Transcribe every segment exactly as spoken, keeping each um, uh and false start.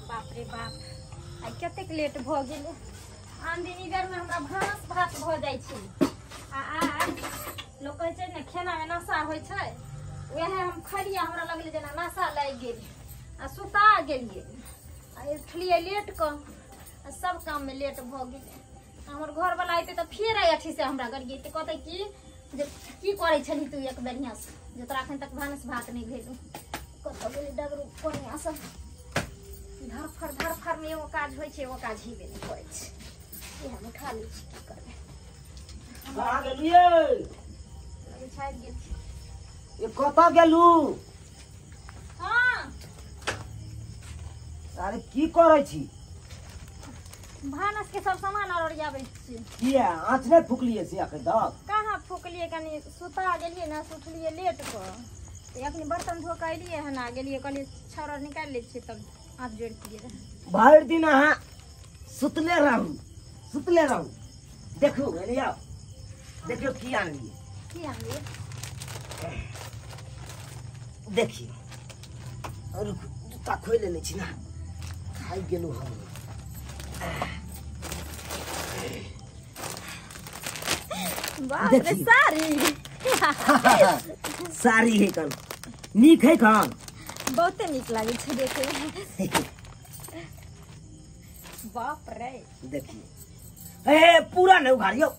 बाप रे बाप आई कतेक लेट भ गेलै आन दिन ई बेर में हमरा भांस भात भ जाइ छै आ आज लोग कहै छै ने खाना में नशा होइ छै वएह हम खलिया हमरा लगले जेना नशा लागि गेल आ सुता गेलिए आ उठलिए लेट क आ सब काम में लेट भ गेलै हमर घर वाला आइते त फेर आई अथी से हमरा गरिए त कहते कि जे की करे छली तू एक बढ़िया से जे तोरा अखन तक भानस भात नहीं भेलू कत गेली डगरू कोनिया सब धरफर धरफर में एगो काज होइ छै एगो काज ही नहीं करै छै ये हम उठा लै छी की करबै कहाँ गेलिए अभी छाप गेल छी ये कत गेलू हां अरे की करे छी भानस के सब सामान और जाबै छी किया आँच नहीं फुकलिए से आके तक कहाँ फुकलिए कनी सुता गेलिए ना सुतलिए लेट क अखनी बर्तन धो के अलिए है ना गेलिए कहलिए छौरा निकाल ले छी तब हाथ जोड़ दिए भर दिन अहाँ सुतले रहू सुतले रहू देखू लिया देखियो की आनलिए की आनलिए देखिए और जूता खोल लेने छी ना खाई गेलू हम बाप रे साड़ी साड़ी है कल नीक है कल बहुते नीक लागे छै देखे में बाप रे देखिए ए पूरा नहीं उघाड़ियो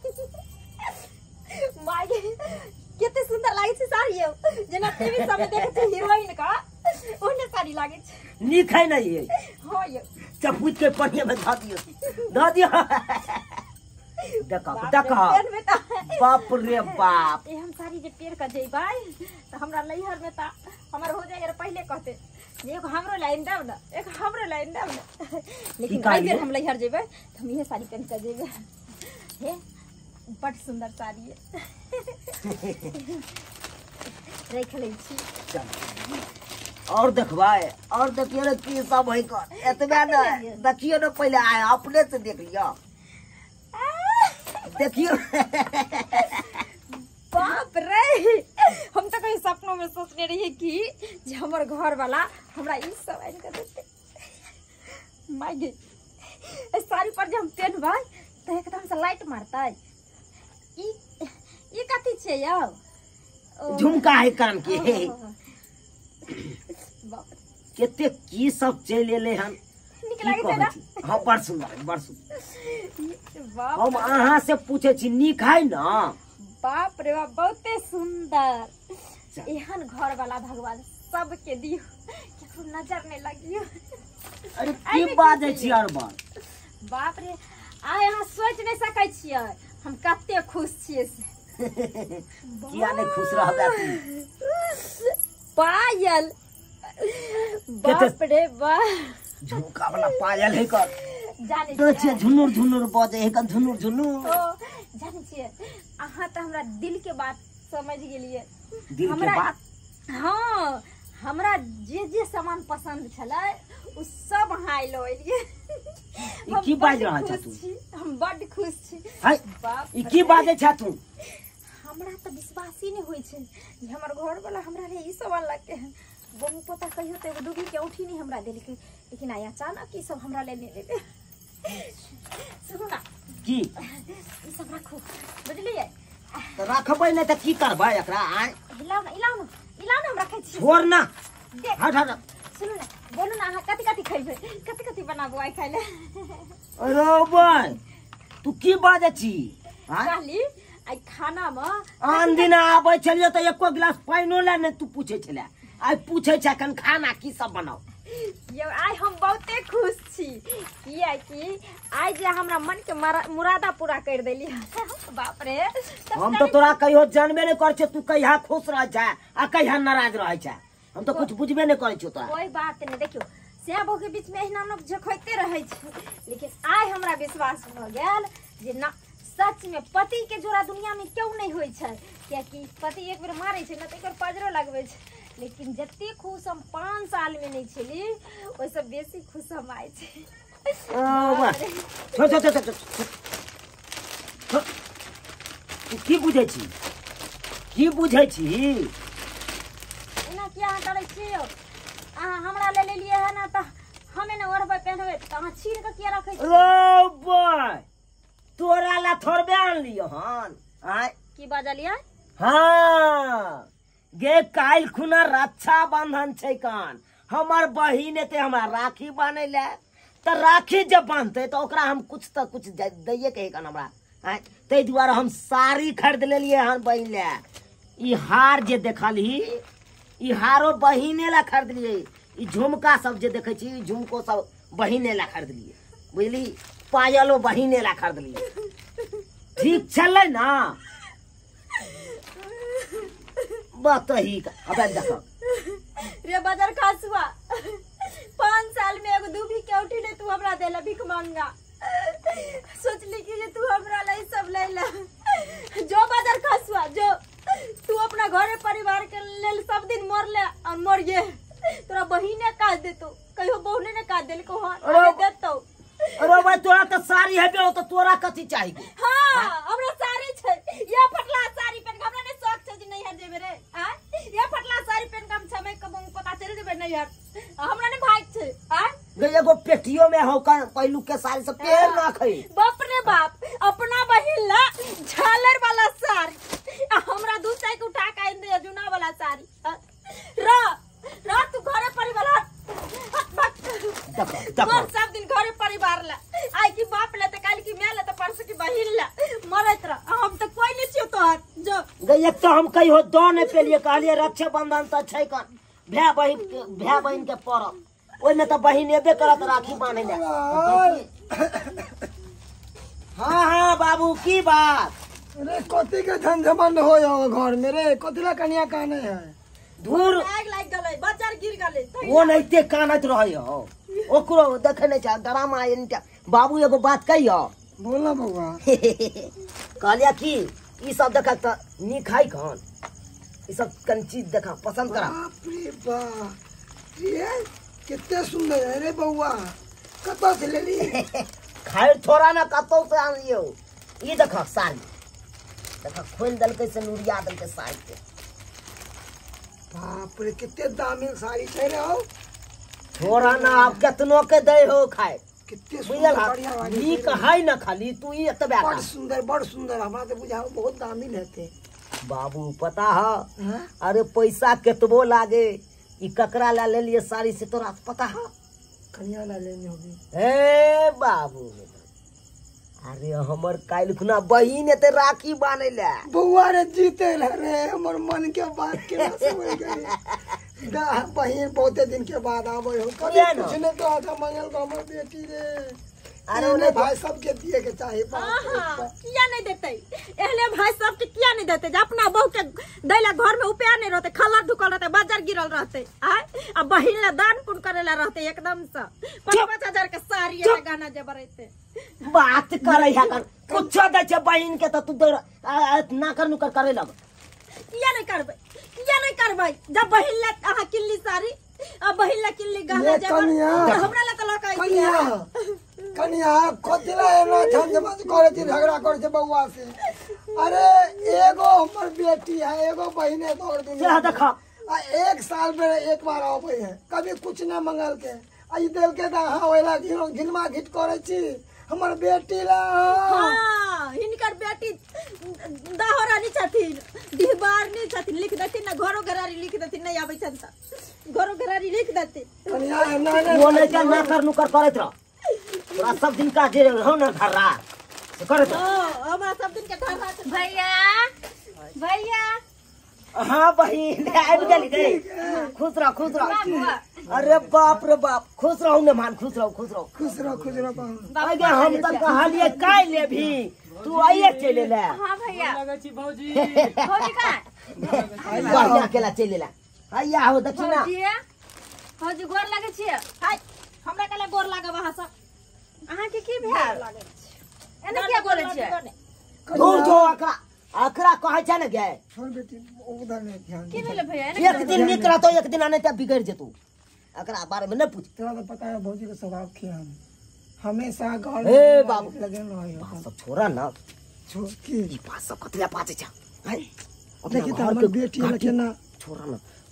माय केते सुंदर लागे छै साड़ी यौ जेना टीवी सब में देखे छै हीरोइन का ओने साड़ी लागे छै नीक है नहीं है हो यौ चपूत के पनिया में धा दियो धा दियो देखो देखो बाप रे बाप ए हम साड़ी जे पेड़ के जेबै त हमरा लइहर में त हमर हो जाय पहले कहते एक हमरो लाइन दब ना एक हमरो लाइन दब ना लेकिन आई बेर हम लइहर जेबै त हम इहे साड़ी पहन के जेबै हे बड़ सुंदर साड़ी है रख ले छी और देखबाय और देखियो रे की सब है कर एतबे न देखियो न पहले आए अपने से देख लियो देखियो बाप रे हम तो कहीं सपनों में सोचने रही कि जे हमर घर वाला हमरा ई सब आइन के देते माय गे इस साड़ी पर जे हम पहनबै त एकदम से लाइट मारतै ई ई कथि छै यौ झुमका है कान के बाप केते की सब चल एले हन निक लागे छै ना हां बड़ सुंदर बड़ सुंदर बाप हम अहाँ से पूछे छी नीक है ना बाप रे बाप बहुते सुंदर एहन घर वाला भगवान सबके दियो केकरो नजर नहीं लगियो अरे की बात है छी यार बात बाप रे आय अहाँ सोच नहीं सकै छियै हम कते खुश छियै से किया नहीं खुश रहबे पायल बाप रे बाप झुमका वाला पायल है कर जाने तो छे झुनुर झुनुर बजे है कर झुनुर झुनुर ओ जाने छियै अहाँ त हमरा दिल के बात समझ गेलिए दिल के बात हां हमरा जे जे सामान पसंद छलै उ सब अहाँ लो एलिए ई की बाज रहा छ तू हम बड़ खुश छी हाय बाप ई की बाजे छ तू हमरा त विश्वास ही नहीं होई छै जे हमर घर वाला हमरा ले ई सब अलग के बहु पता कहियो त एगो दुगी के औठी नहीं हमरा देलकै लेकिन आय अचानक ई सब हमरा ले नहीं देले सुनो ना की ई सब रखो बुझलिए तो रखबै नहीं त की करबै एकरा आय हिलाओ ना हिलाओ ना हिलाओ ना हम रखै छी छोड़ ना हट हट सुनो ना बोलू ना अहाँ कथि कथि खइबै कथि कथि बनाबो आइ खाइ ले अरे भाई तू की बाजे छी हां कहली आई खाना में आन दिन आबै छलिए त एको गिलास पाइनो ले ने तू पूछे छले आई पूछे छ कन खाना की सब बनाओ यो आई हम बहुते खुश छी किया कि आई जे हमरा मन के मुरादा पूरा कर देली बाप रे हम तो तोरा कहियो जानबे नहीं कर छ तू कहिया खुश रह जा आ कहिया नाराज रह जा हम तो कुछ बुझबे नहीं करे छ तोरा कोई बात नहीं देखियो से बहु के बीच में एहना लोग झखोइते रहे छ लेकिन आई हमरा विश्वास भ गेल जे ना सच में पति के जोड़ा दुनिया में क्यों नहीं होई छै क्या कि पति एक बेर मारे छै न त एकर पजरो लगबे छै लेकिन जत्ते खुश हम पाँच साल में नहीं छली ओइ से बेसी खुश हम आइ छै ओ वाह छो छो छो छो तू की बुझे छी की बुझे छी एना किया करे छी अहाँ हमरा ले लेलिए है ना त हमें ना तो अहाँ छीन के किया रखे छी रो बॉय तोरा ला थोड़बे आन लियो हन आय की बाजलियै हाँ गे काल खुना रक्षा बंधन छै कान हमार बहिन ते हमरा राखी बांधे ले त राखी जब बांधते तो ओकरा हम कुछ त कुछ दैये के कान हमरा आय तै दुआरे हम साड़ी खरीद लेलिए हन बहिन ले ई हार जे देखली ई हारो बहिने ला खरीद लिए ई झुमका सब जे देखे छी झुमको सब बहिने ला खरीद लिए बुझली पायलो बहिने ला खरीद लिए ठीक चले ना बताही अब देखो रे बाजार खासुआ पाँच साल में एगो दूभी के उठी ने तू हमरा देला भीख मांगा सोचली कि जे तू हमरा लाई सब लैला जो बाजार खासुआ जो तू अपना घरे परिवार के लेल सब दिन मर ले और मर गे तोरा बहिने काट देतो कहियो बहुने ने काट देल को हां देतो अरे भाई तोरा तो साड़ी है बे तो तोरा कथि चाहिए हां हमरा साड़ी छै ये फटला साड़ी पहन के हमरा ने शौक छै जे नहीं हर देबे रे हां ये फटला साड़ी पहन के हम समय कब पता चल देबे नहीं यार हमरा ने भाग छै हां गे एगो पेटियो में हो का पहलू के साड़ी से पैर ना खई बाप रे बाप अपना बहिन ला झालर वाला साड़ी हमरा दू साई के उठा के आइन दे जुना वाला साड़ी रा रा तू घरे परिवार देखो सब दिन घरे परिवार ला आई की बाप ले त काल की मैं ले त परसों की बहिन ला मरत रह हम त कोई नहीं छियो तोहर जो गे एक तो हम कही हो दो ने पे लिए कहलिए रक्षा बंधन त छै कन भाई बहिन भाई बहिन के परब ओइ में त बहिन एबे करत राखी बांधे ले हां हां बाबू की बात अरे कथी के झंझमंड हो घर में रे कथीला कन्या काने है दूर आग लाग गले बाजार गिर गले वो नैते कानत रहे हो ओकरो देखे नहीं छा ड्रामा इनटा बाबू एगो बात कहियो बोला बउआ कहलिया की ई सब देखा त नी खाई कौन ई सब कन चीज देखा पसंद करा बाप रे बाप ये कितने सुंदर है रे बउआ कतो से ले ली खाए थोड़ा ना कतो से आन लियो ई देखा साड़ी देखा खोल दल के से नुरिया दल के साड़ी के बाप रे कितने दामी साड़ी छै रे हो थोड़ा ना आप कितनो के दे हो खाए कितने सुंदर बुझल बढ़िया वाली नी कहाई ना खाली तू ई एतबे बड़ सुंदर बड़ सुंदर हमरा तो बुझाओ बहुत दामी रहते बाबू पता है हां अरे पैसा केतबो लागे ई ककरा ला ले लिए साड़ी से तोरा पता है कन्या ला लेने होगी ए बाबू अरे हमर काल खुना बहिन एते राखी बांधे ले बउआ रे जीते रे हमर मन के बात के समझ गए दा बहिन बहुते दिन के बाद आवे हो कभी कुछ ने तो आधा मंगल को हमर बेटी रे अरे उन्हें भाई सब के दिए के चाहिए हां किया नहीं देते एहले भाई सब के किया नहीं देते जे अपना बहू के दैला घर में उपया नहीं रहते खलर ढुकल रहते बाजार गिरल रहते आय आ बहिन ला दान पुण्य करेला रहते एकदम से पाँच हजार के साड़ी या गहना जेबर रहते बात करे है कर कुछ दे छे बहिन के त तू ना कर नुकर करे लग किया नहीं करबे किया नहीं करबे जब बहिन ला आहा किल्ली साड़ी आ बहिन ला किल्ली गहना जेबर हमरा ला त लकाई कन्या कन्या कोथिला एनो झंझमंझ करे थी झगड़ा करे छे बउआ से अरे एगो हमर बेटी है एगो बहिने तोड़ दूनी जा देखा आ एक साल में एक बार आवे है कभी कुछ ना मंगल के आई देल के दा हां ओला घिनमा घिट करे छी हमर बेटी ला हां हिनकर बेटी दाहरा नहीं छथिन दीवार नहीं छथिन लिख देती ना घरो घरारी लिख देती नहीं आबै छन त घरो घरारी लिख देती कन्या ना ना वो नहीं ना कर नुकर करत रह तोरा सब दिन का जे हो ना घर रा करत ओ हमरा सब दिन के घर भैया भैया हां बहिन आबि गेली रे खुश रह खुश रह अरे बाप रे बाप खुश रहू ने मान खुश रहू खुश रहू खुश रहो खुश रहो आगे हम त कहलिए काय लेभी तू आइए चले ले हां भैया लगे छी भौजी भौजी का बढ़िया केला चले ले आइया हो दक्षिणा भौजी भौजी गोर लागे छी हाय हमरा कला गोर लागे वहां से अहाँ के की भेल लागे छी एने क्या बोले छी दूर जो अकरा अकरा कहै छै ने गे छोड़ बेटी उधर नहीं ध्यान की भेल भैया एक दिन नीक रहतो एक दिन आने त बिगड़ जेतू अकरा बारे में न पूछ तेरा तो पता है भौजी के स्वभाव क्या है हमेशा घर ए में बाबू लगे रहे बात सब छोड़ा ना छोड़ की ई बात सब कतला पाचे छ है देखी तो हमर बेटी है केना छोड़ा ना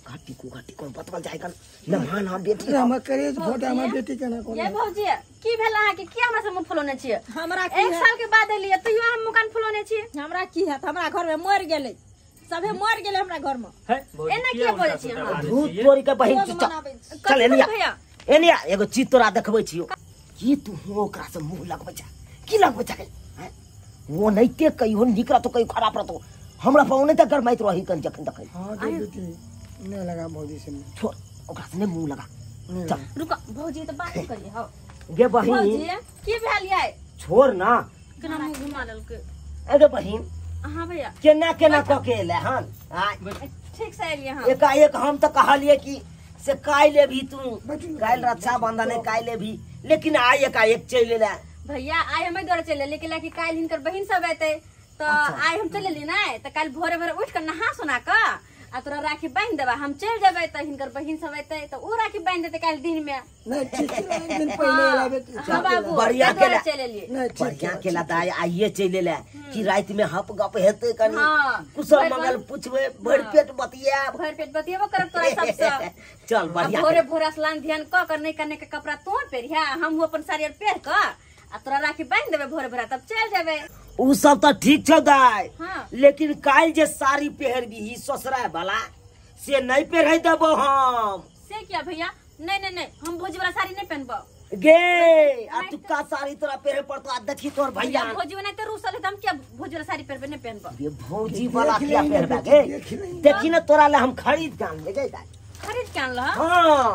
घाटी को घाटी को बतल जाएगा मेहमान हम बेटी हम करे फोटो हमर बेटी के ना ये भौजी की भेल अहाँ के की हमरा से मुंह फुलौने छियै हमरा की एक साल के बाद एलियै तैयो हम मुकान फुलौने छियै हमरा की हैत हमरा घर में मर गेलै सबे मर गेलै हमरा घर में एना किया बोलै छियै अहाँ भूत तोरी के बहिन चल चल एनिया भैया एनिया एगो चीज तोरा देखबै छियो की तू ओकरा से मुंह लगबै छ की लगबै छ वो नहीं ते कहियो निकरा तो कहियो खराब रहतो हमरा पाउने त गरमाइत रही कन जखन देखै हां तो बेटी नहीं लगा भौजी से छोड़ ओकरा से नहीं मुंह लगा चल रुक भौजी तो बात करिए हो गे बहिन भौजी की भेल यै छोड़ ना केना मुंह घुमा लेलकै अगे बहिन हां भैया केना केना क के एले हन ठीक से एलियै हम एकाएक हम तो कहलिए कि से काइले भी तू काइल रक्षा बंधन है काइले भी लेकिन आय एकाएक चल एले भैया आय हमें द्वारा चले लेकिन लाकि काल हिनकर बहिन सब एते तो आय हम चले ली ना तो काल भोरे भोरे उठ कर नहा सोना का आ तोरा राखी बांध देबा हम चल जेबै त हिनकर बहिन सब एते तो उ राखी बांध देते काल दिन में नहीं ठीक है एक दिन पहले एला बेटी हां बाबू बढ़िया केला चले लिए नहीं ठीक बढ़िया केला दाई आइए चल एले कि रात में हप गप हेते कनी हां कुशल मंगल पूछबे भर पेट बतिया भर पेट बतिएबो करब तोरा सब सब चल बढ़िया भोरे भोरे स्नान ध्यान क कर नहीं करने के कपड़ा तो पहिरिया हम अपन साड़ी और पहन क आ तोरा राखी बांध देबे भोरे भोरे तब चल जेबे उ सब तो ठीक छ दाई हां लेकिन काल जे साड़ी पहरबी ही ससुरा वाला से नहीं पहरै देबो हम से क्या भैया नहीं नहीं नहीं हम भोजी वाला साड़ी नहीं पहनबो गे आ तुका साड़ी तोरा पहरे पड़तो आ देखी तोर भैया भोजी वाला तो रूसल है हम क्या भोजी वाला साड़ी पहनबे नहीं पहनबो ये भौजी वाला क्या पहरबा गे देखी ना तोरा ले हम खरीद के आन ले गे दाई खरीद के आनलो हां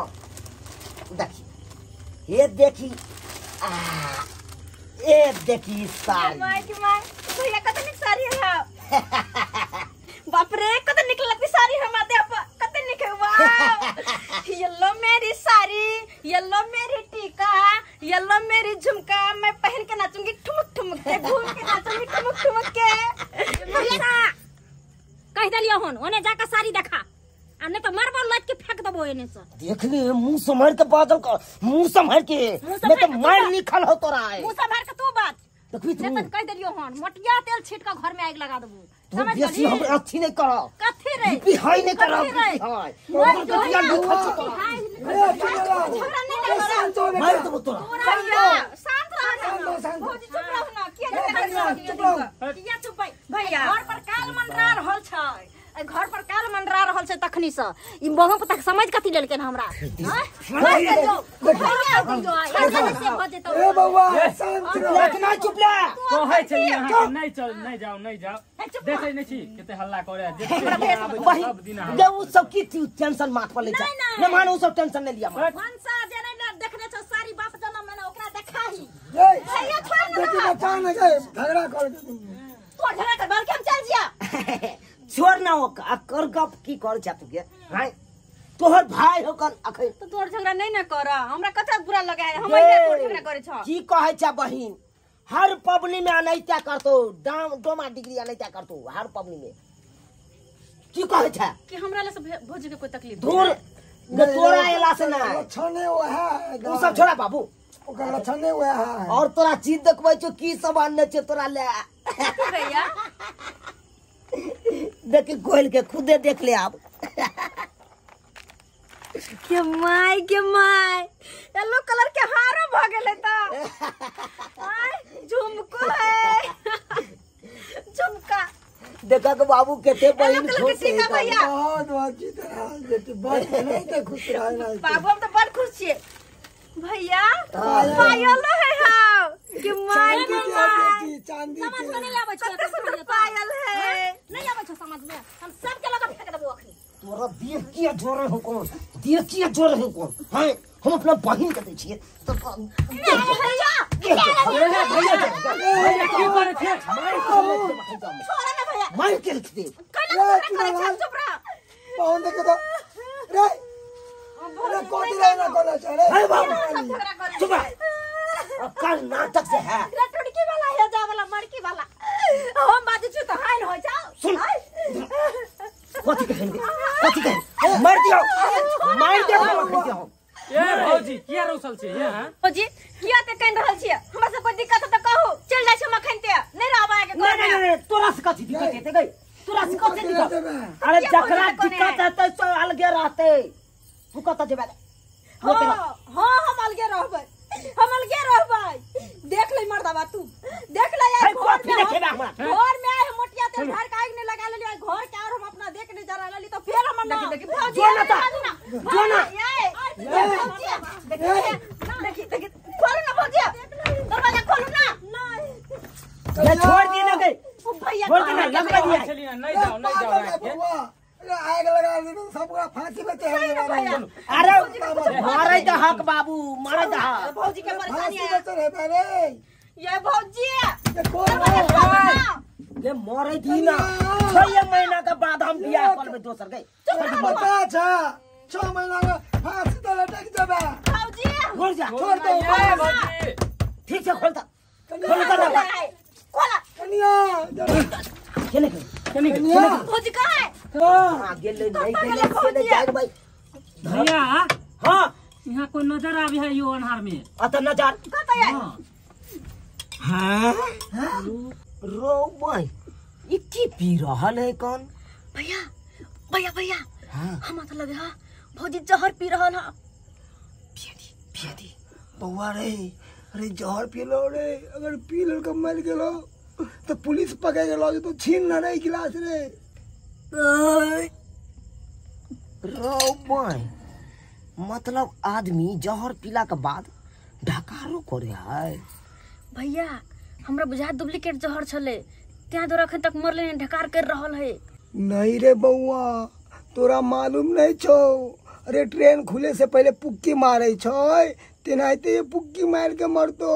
देखी ये देखी आ ए देखी साड़ी माय की माय भैया कतनी साड़ी है बाप रे कत निकल लगती साड़ी है माथे आप कत निकल वाह येलो मेरी साड़ी येलो मेरी टीका येलो मेरी झुमका मैं पहन के नाचूंगी ठुमक ठुमक के घूम के नाचूंगी ठुमक ठुमक के भैया कह दलियो हन ओने जाकर साड़ी देखा आ नहीं तो मारबो लट के फेंक देबो एने से देख ले मुंह संभाल के बादल का मुंह संभाल के नहीं तो मार निकल हो तोरा है मुंह संभाल के तू बात देखबी तू नहीं तो कह दलियो हन मोटिया तेल छीट का घर में आग लगा देबो तू बेसी हम अच्छी नहीं करो कथी रे बीपी हाई नहीं करो कथी रे? बीपी हाई मर तो क्या लिखल छ तोरा मार देबो तोरा शांत रह भौजी चुप रहो ना किया चुप रहो किया चुप भैया घर पर काल मंडरा रहल छै घर पर काल मंडरा रहल छै तखनी से ई बहु पता समझ कथी लेलकै हमरा हां भैया से हो जेतो ए बउआ शांत रहो इतना चुप ले कहै छै यहाँ नहीं चल नहीं जाओ नहीं जाओ देखै नै छी कते हल्ला करे देखै सब दिन हम जब वो सब की टेंशन माथ पर ले जा न मानो सब टेंशन नहीं लिया मत मनसा जे नहीं देखने छ सारी बाप जन्म में ओकरा देखाही ए भैया छोड़ बेटी बचा न गए झगड़ा कर तो झगड़ा कर बाल के हम चल जिया छोड़ ना हो कर गप की कर जा तू के हां तोहर भाई हो कन अखै तो तोर झगड़ा नहीं ना कर हमरा कथा बुरा लगा है हम नहीं तोर झगड़ा करे छ की कहै छ बहिन हर पबनी में अनैत्या करतो डाम डोमा डिग्री अनैत्या करतो हर पबनी में की कहै छ कि हमरा ले से भोजी के कोई तकलीफ दूर तोरा एला से ना लक्षण वो है तू सब छोड़ा बाबू ओकर लक्षण वो है और तोरा चीज देखबै छ की सब आनने छ तोरा ले भैया देखी खोल के खुदे देख ले आप के माय के माय येलो कलर के हारो भ गेले त आय झुमको है झुमका देखा के बाबू केते बहिन कलर के खुश टीका है भैया बहुत बहुत जीत रहा बेटी बहुत नहीं तो खुश रहा ना बाबू हम तो बड़ खुश छिए भैया पायल है हां के माय के माय चांदी समझ में नहीं आबै छै कते पायल है नहीं आबै छै समझ में हम सब के लगा फेंक देबो अखनी तोरा देख किया जोरे हो कौन देख किया जोरे हो कौन हां हम अपना बहिन के दै छियै तो भैया भैया भैया की करे थे छोड़ा ना भैया मार के रख दे कल करे छ चुप रह पाउन देखे तो रे अरे कोटी रे ना कोना चले अरे बाबू झगड़ा करे चुप रह कल नाटक से है लड़की वाला है जा वाला मड़की वाला हम बात छु तो हाइन हो जाओ सुन कथी कहेंगे कथी कहेंगे मार दियो मार दियो हम दियो ए भौजी किया रोसल छै ये हां भौजी किया ते कह रहल छियै हमरा से कोई दिक्कत त कहू चल जाय छै मखन ते नहीं रहबा के नहीं नहीं नहीं तोरा से कथी दिक्कत हेते गई तोरा से कब अकेला दिक्कत देबे अरे जकरा दिक्कत है तो अलगे रहते तू कत जेबे हाँ हाँ हम अलगे रहबै हम अलगे रहबै देख ले मर्दावा तू देख ले यार घर में हम- घर में आए मोटिया तेल घर का आग ने लगा ले घर के और हम अपना देख नहीं जरा ले तो फिर हम ना देखी भौजी जो ना था जो ना देखी देखी खोलो ना भौजी दरवाजा खोलो ना नहीं मैं छोड़ दिए ना गई भैया छोड़ के ना लगवा दिया चलिए ना, नहीं जाओ नहीं जाओ रात के। अरे आग लगा दे तो सबका फांसी में चढ़ अरे मारे तो हक बाबू मारे तो हक भौजी के परेशानी फांसी है में चढ़े रे ये भौजी ये कौन ये मरे दी ना छह महीना के बाद हम बियाह करबे दोसर के बता छा छह महीना का फांसी तो लटक जाबे भौजी छोड़ जा छोड़ दो ये भौजी। ठीक है खोलता खोला खोला कनिया केने के केने के कनिया भौजी कहाँ है हां गेले नहीं गेले गेले जाए भाई भैया हां यहाँ कोई नजर आवी है यो अनहार में अत न जान कहाँ है हाँ हां रो भाई ये की पी रहल है कौन भैया भैया भैया हां हम तो लगे हाँ भौजी जहर पी रहा ना पियदी पियदी बउआ रे अरे जहर पी लो रे अगर पी लो के मर गेलो तो पुलिस पकड़ के लो तो छीन ना नहीं गिलास रे रो भाई मतलब आदमी जहर पीला के बाद ढकारो करे है भैया हमरा बुझा डुप्लीकेट जहर छले त्या दौरा अखन तक मरले नहीं ढकार कर रहल है नहीं रे बउआ तोरा मालूम नहीं छो अरे ट्रेन खुले से पहले पुक्की मारे छो तेनाहिते ये पुक्की मार के मरतो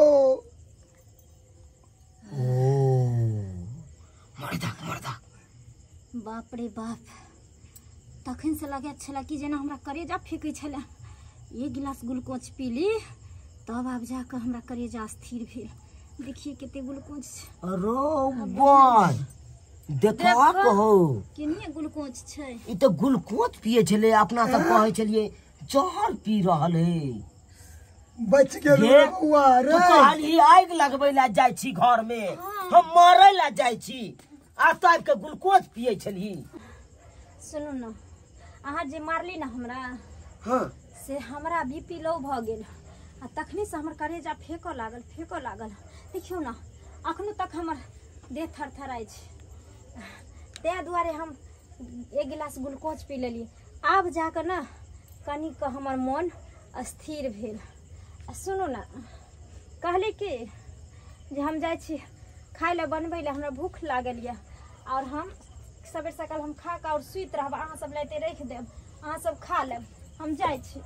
मरदा मरदा बाप रे बाप तखन से लगे छला कि जेना हमरा करेजा फेंकै छला एक गिलास ग्लूकोज पीली तब आब जाके हमरा करेजा स्थिर भेल देखिए कते ग्लूकोज छै रो बॉय देखा कहो केनिए ग्लूकोज छै ई तो ग्लूकोज पिए छले अपना सब कहै छलिए जहर पी रहल है बच गेल ये बउआ रे तो कहली आग लगबै ला जाइ छी घर में हम मरै ला जाइ छी आ तो आबि के ग्लूकोज पिए छली सुनू न अहाँ जे मारली न हमरा हां से हमरा बीपी लो भ गेल आ तखने से हमर करेजा फेंको लागल फेंको लागल देखियो न अखनो तक हमर देह थरथराइ छै तै दुआरे हम एक गिलास ग्लूकोज पी लेली आब जाके न कनी के हमर मन स्थिर भेल आ सुनू न कहली कि जे हम जाइ छी खाइ लए बनबै लए हमरा भूख लागल यऽ और हम सबेर सकाल हम खा के और सुइत रहब अहाँ सब लेते राखि देब अहाँ सब खा लेब हम जाइ छी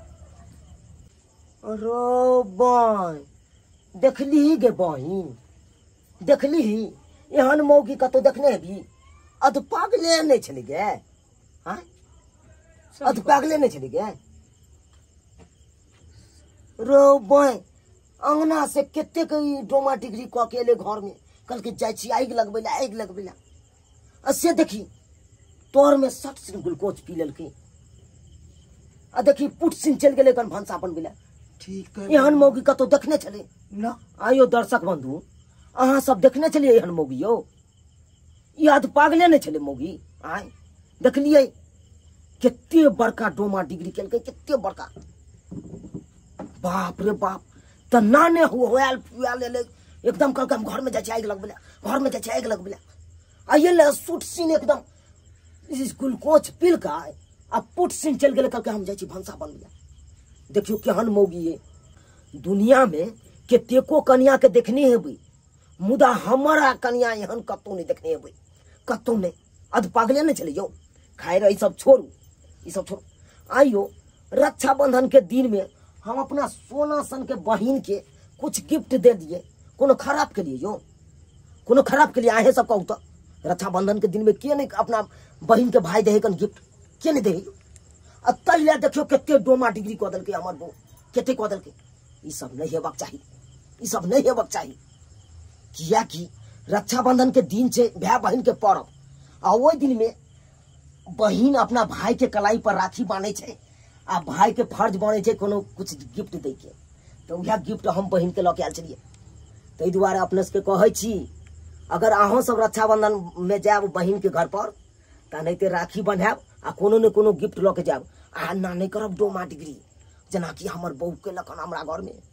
रो बॉय देखली गे बहिन देखली एहन मौगी कतौ देखने भी अध पागले नहीं छली गे हाँ अध पागले नहीं छली गे रो बॉय अंगना से केते के डोमा डिग्री क के एले घर में कल के जाइ छी आगि लगबै ला आगि लगबै ला असे देखी तोर में सट सिन ग्लूकोज पी लेलकी आ देखी पुट सिन चल गेले कन भंसा बनबै ला ठीक है एहन मौगी कतौ देखने छले ना आयो दर्शक बंधु अहाँ सब देखने छलिए एहन मौगी यो याद पागले नहीं छले मौगी आय देखलिए केते बड़का डोमा डिग्री केलकै केते बड़का बाप रे बाप त नाने होयल फुया ले एकदम कल हम घर में जाय आगि लगबे घर में जाय आगि लगबे आइए ले सूट सीन एकदम इस ग्लूकोज पिल का आ पुट सीन चल गेले कल हम जाय छी भंसा बनबे देखियो केहन मौगी है दुनिया में केतेको कन्या के देखने हेबै मुदा हमारा कन्या एहन कतौ नहीं देखने हेबै कतौ नहीं अध पागले नहीं चले यो खाए रही सब छोड़ू ई सब छोड़ू आइयो रक्षाबंधन के दिन में हम अपना सोना सन के बहिन के कुछ गिफ्ट दे दिए कोनो खराब के लिए यो कोनो खराब के लिए आहे सब कहू तो रक्षाबंधन के दिन में के नहीं अपना बहिन के भाई दे कन गिफ्ट के नहीं दे आ तैले देखियो केते डोमा डिग्री क देलकै हमर बहू केते क देलकै ई सब नहीं हेबाक चाही ई सब नहीं हेबाक चाही किया कि रक्षाबंधन के दिन से भाई बहन के पर्व आ ओइ दिन में बहिन अपना भाई के कलाई पर राखी बांधे छे आ भाई के फर्ज बने छे कोनो कुछ गिफ्ट दे के तो उहे गिफ्ट हम बहिन के लके आल छलिए तै दुआरे अपने से कहै छी अगर अहों सब रक्षाबंधन में जाब बहिन के घर पर ता नहीं ते राखी बन्हाब आ कोनो ने कोनो गिफ्ट लऽ के जाब आ ना नहीं करब डोमा डिग्री जना कि हमर बहू के लखन हमरा घर में